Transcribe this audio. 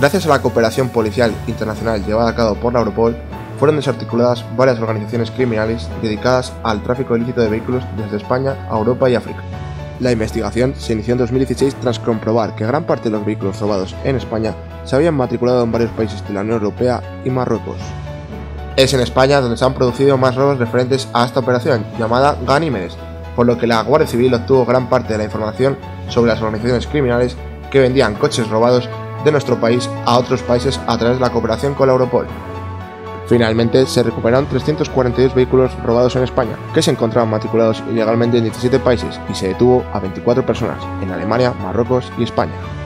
Gracias a la cooperación policial internacional llevada a cabo por la Europol, fueron desarticuladas varias organizaciones criminales dedicadas al tráfico ilícito de vehículos desde España a Europa y África. La investigación se inició en 2016 tras comprobar que gran parte de los vehículos robados en España se habían matriculado en varios países de la Unión Europea y Marruecos. Es en España donde se han producido más robos referentes a esta operación, llamada Ganímedes, por lo que la Guardia Civil obtuvo gran parte de la información sobre las organizaciones criminales que vendían coches robados de nuestro país a otros países a través de la cooperación con la Europol. Finalmente, se recuperaron 342 vehículos robados en España, que se encontraban matriculados ilegalmente en 17 países, y se detuvo a 24 personas, en Alemania, Marruecos y España.